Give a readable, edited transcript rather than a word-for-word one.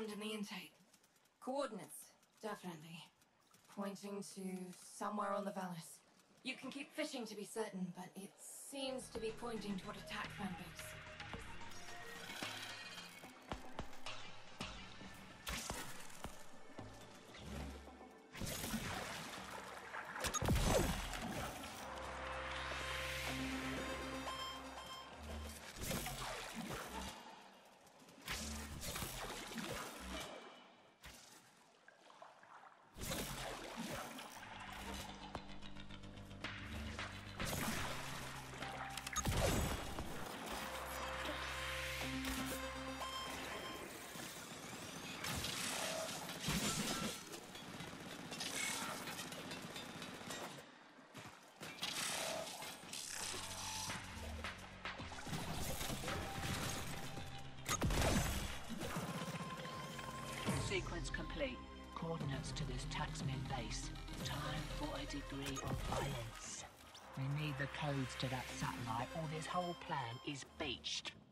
found in the intake. Coordinates, definitely. Pointing to somewhere on the Valis. You can keep fishing to be certain, but it seems to be pointing toward a Taxman base. Sequence complete. Coordinates to this Taxman base. Time for a degree of violence. We need the codes to that satellite or this whole plan is beached.